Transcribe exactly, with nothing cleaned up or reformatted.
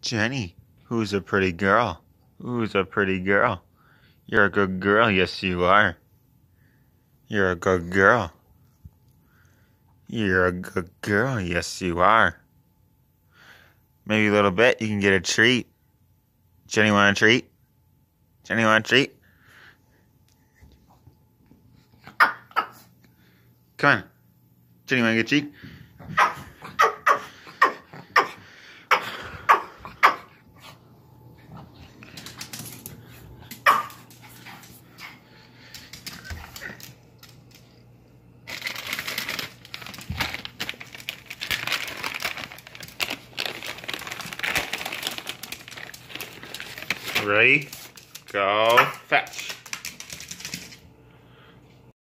Jenny, who's a pretty girl? Who's a pretty girl? You're a good girl, yes you are. You're a good girl. You're a good girl, yes you are. Maybe a little bit, you can get a treat. Jenny, want a treat? Jenny, want a treat? Come on. Jenny, want to get a treat? Ready? Go fetch.